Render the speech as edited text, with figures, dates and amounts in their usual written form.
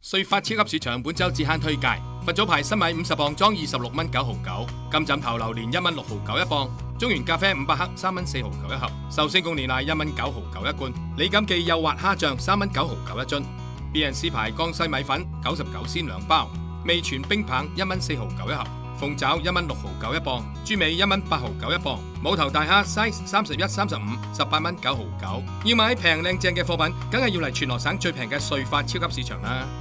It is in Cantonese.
瑞發超級市場本週至慳推介：佛祖牌新米50磅裝26蚊9毫9，金枕頭榴蓮1蚊6毫9一磅，中原咖啡500克3蚊4毫9一盒，壽星貢煉奶1蚊9毫9一罐，李錦記幼滑蝦醬3蚊9毫9一樽 ，B&C 牌江西米粉99仙2包，味全冰棒1蚊4毫9一盒，鳳爪1蚊6毫9一磅，豬尾1蚊8毫9一磅，冇頭大蝦 size 31、35 18蚊9毫9。要買平靚正嘅貨品，梗係要嚟全羅省最平嘅瑞發超級市場啦！